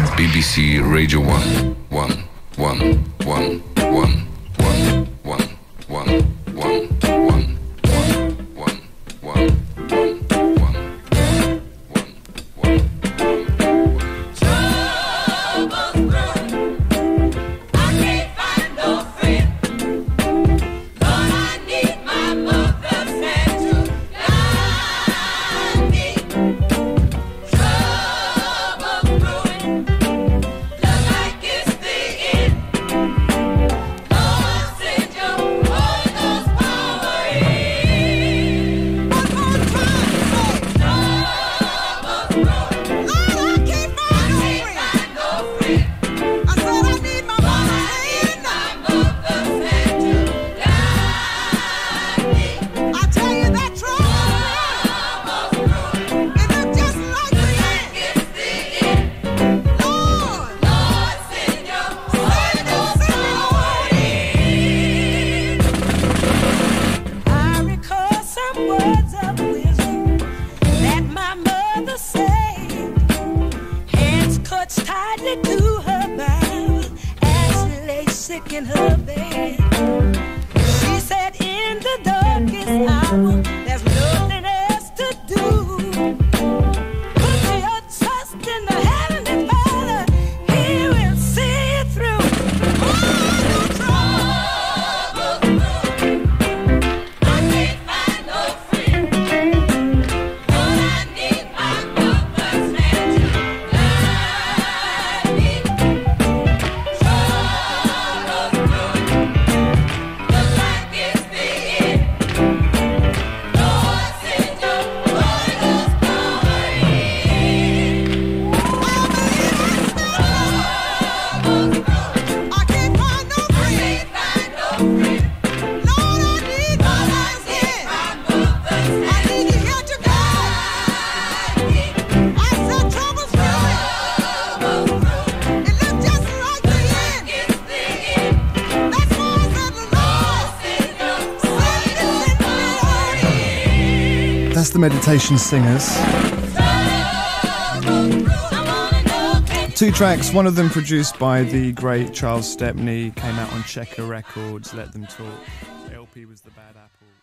BBC Radio 1, 1, 1, 1, 1, 1, 1, 1, 1, 1. In her bed, she said, in the darkest hour, there's nothing else to do. Put your trust in the Heavenly Father, He will see you through. Oh, no trouble, I can't find no friend. Lord, I need my mother's hand to guide me. That's the Meditation Singers. 2 tracks, one of them produced by the great Charles Stepney, came out on Checker Records, Let Them Talk. The LP was The Bad Apple.